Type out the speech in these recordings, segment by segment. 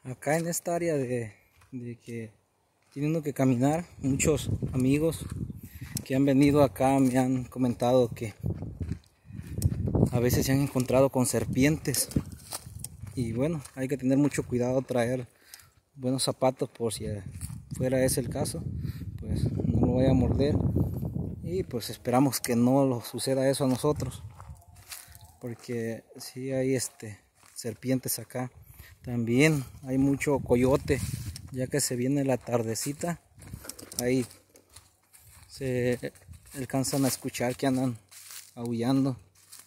Acá en esta área de que tiene uno que caminar, muchos amigos que han venido acá me han comentado que a veces se han encontrado con serpientes. Y bueno, hay que tener mucho cuidado, traer buenos zapatos por si fuera ese el caso, pues no lo vaya a morder. Y pues esperamos que no lo suceda eso a nosotros, porque sí hay serpientes acá. También hay mucho coyote, ya que se viene la tardecita, ahí se alcanzan a escuchar que andan aullando.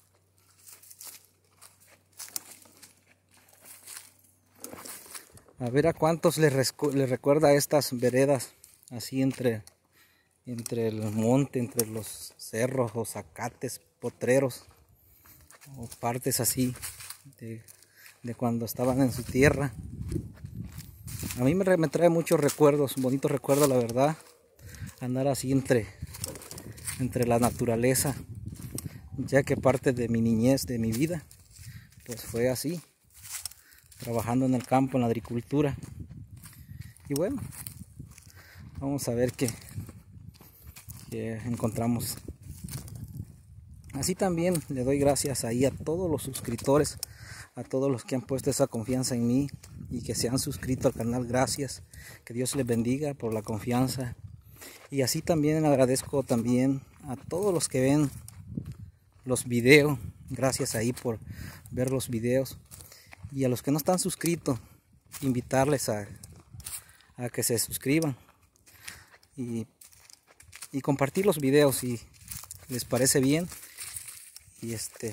A ver a cuántos les recuerda estas veredas, así entre el monte, entre los cerros o zacates, potreros, o partes así de cuando estaban en su tierra. A mí me trae muchos recuerdos, bonitos recuerdos, la verdad, andar así entre la naturaleza, ya que parte de mi niñez, de mi vida, pues fue así, trabajando en el campo, en la agricultura. Y bueno, vamos a ver qué encontramos. Así también le doy gracias ahí a todos los suscriptores, a todos los que han puesto esa confianza en mí y que se han suscrito al canal. Gracias, que Dios les bendiga por la confianza. Y así también agradezco también a todos los que ven los videos. Gracias ahí por ver los videos. Y a los que no están suscritos, invitarles a que se suscriban y compartir los videos si les parece bien. Y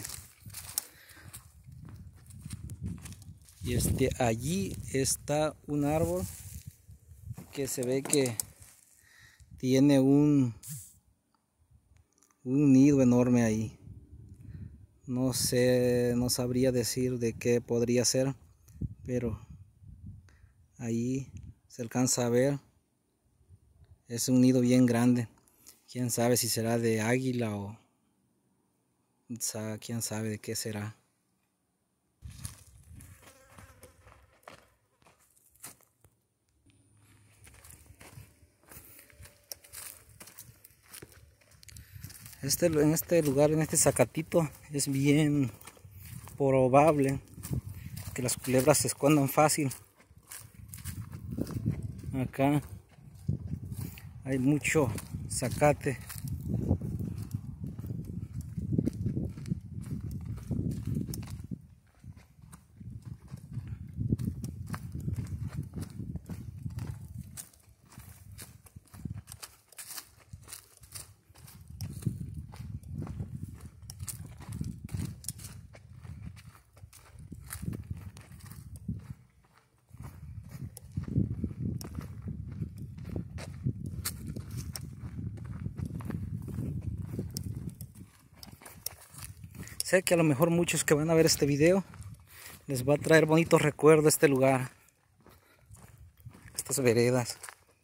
allí está un árbol que se ve que tiene un nido enorme ahí. No sé, no sabría decir de qué podría ser, pero ahí se alcanza a ver. Es un nido bien grande. Quién sabe si será de águila o quién sabe de qué será. En este lugar, en este zacatito, es bien probable que las culebras se escondan fácil. Acá hay mucho zacate. Sé que a lo mejor muchos que van a ver este video les va a traer bonitos recuerdos este lugar, estas veredas.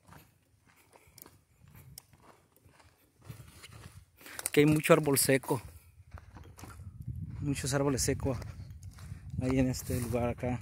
Que hay mucho árbol seco, muchos árboles secos ahí en este lugar acá.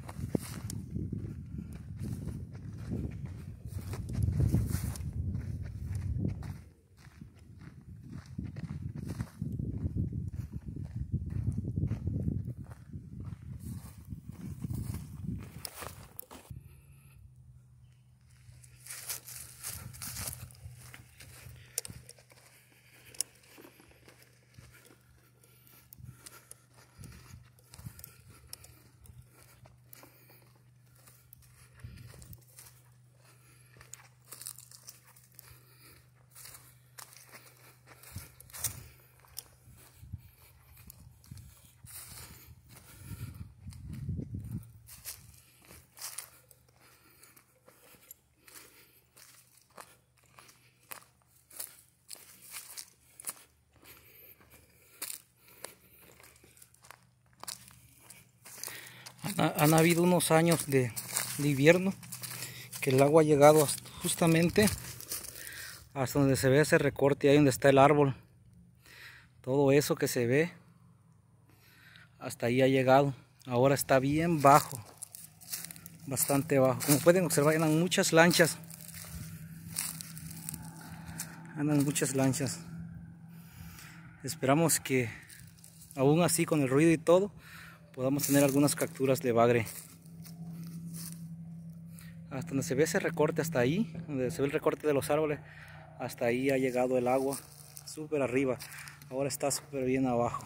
Han habido unos años de invierno que el agua ha llegado justamente hasta donde se ve ese recorte, ahí donde está el árbol. Todo eso que se ve hasta ahí ha llegado. Ahora está bien bajo. bastante bajo. Como pueden observar, andan muchas lanchas. Andan muchas lanchas. Esperamos que aún así, con el ruido y todo, podamos tener algunas capturas de bagre. Hasta donde se ve ese recorte, hasta ahí, donde se ve el recorte de los árboles, hasta ahí ha llegado el agua, súper arriba. Ahora está súper bien abajo.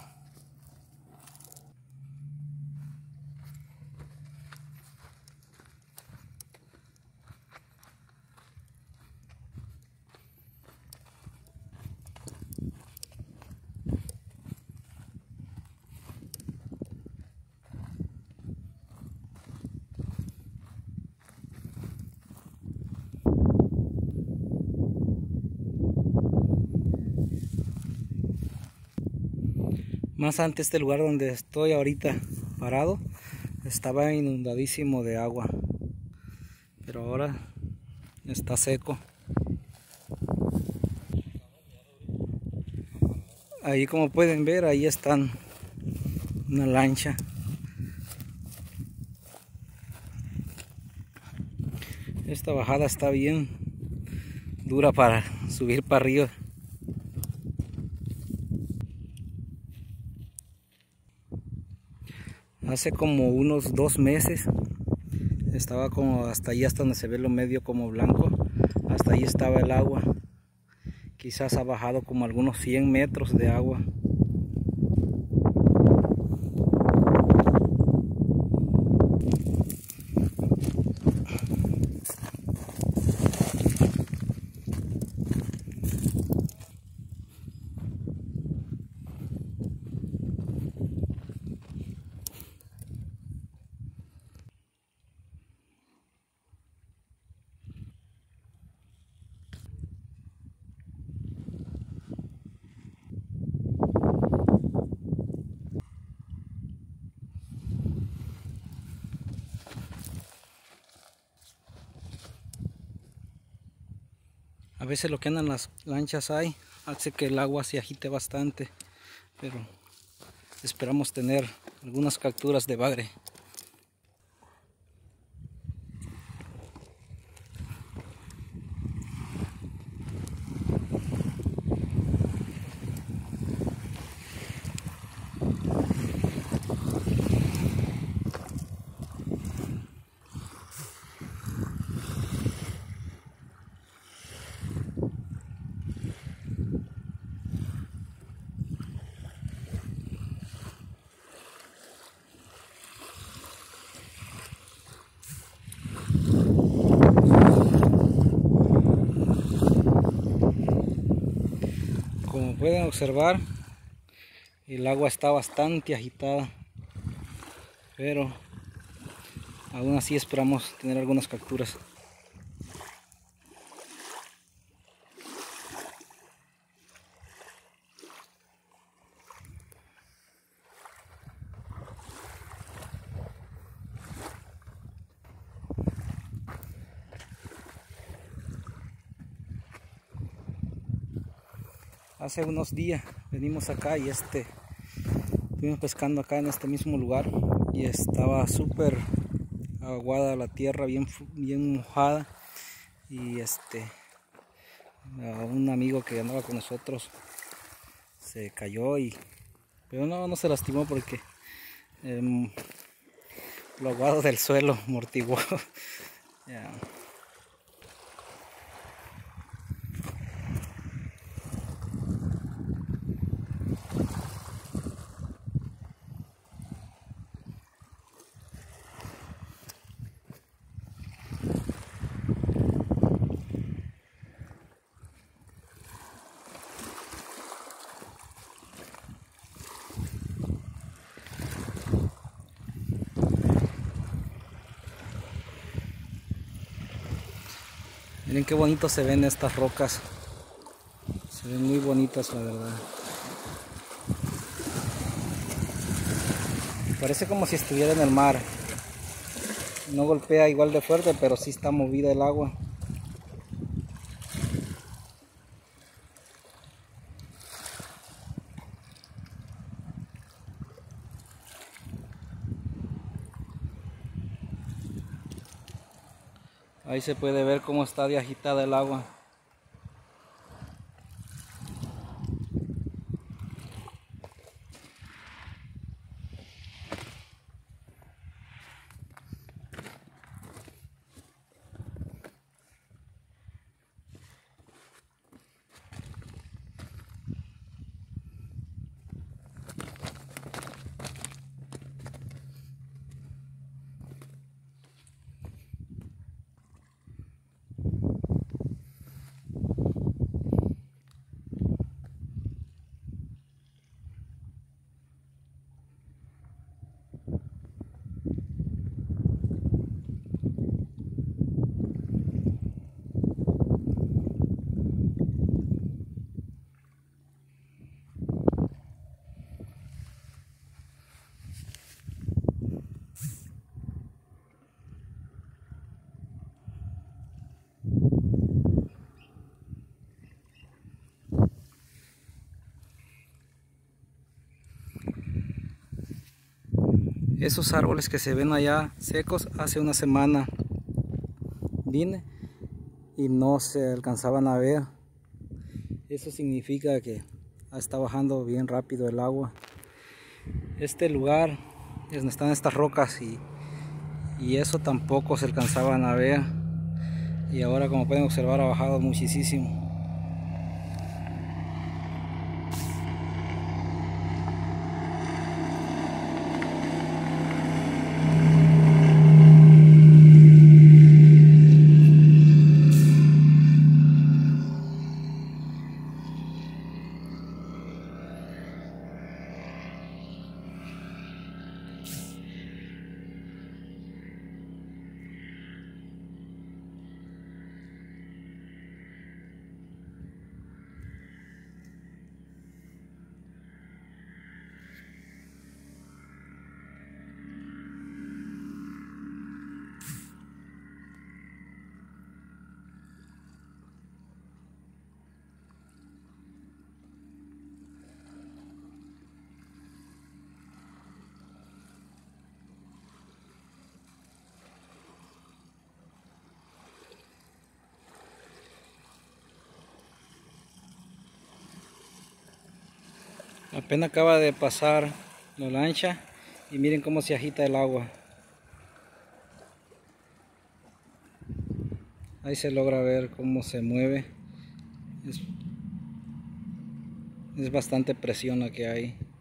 Más antes, este lugar donde estoy ahorita parado estaba inundadísimo de agua, pero ahora está seco. Ahí, como pueden ver, ahí están una lancha. Esta bajada está bien dura para subir para arriba. Hace como unos 2 meses estaba como hasta ahí, hasta donde se ve lo medio como blanco. Hasta ahí estaba el agua. Quizás ha bajado como algunos 100 metros de agua. A veces lo que andan las lanchas ahí hace que el agua se agite bastante, pero esperamos tener algunas capturas de bagre. Como pueden observar, el agua está bastante agitada, pero aún así esperamos tener algunas capturas. Hace unos días venimos acá y estuvimos pescando acá en este mismo lugar y estaba súper aguada la tierra, bien mojada, y a un amigo que andaba con nosotros se cayó, pero no se lastimó porque lo aguado del suelo amortiguó. Yeah. Miren qué bonito se ven estas rocas. Se ven muy bonitas, la verdad. Parece como si estuviera en el mar. No golpea igual de fuerte, pero sí está movida el agua. Ahí se puede ver cómo está de agitada el agua. Esos árboles que se ven allá secos, hace una semana vine y no se alcanzaban a ver. Eso significa que está bajando bien rápido el agua. Este lugar es donde están estas rocas y eso tampoco se alcanzaban a ver. Y ahora, como pueden observar, ha bajado muchísimo. Apenas acaba de pasar la lancha y miren cómo se agita el agua. Ahí se logra ver cómo se mueve. Es bastante presión la que hay.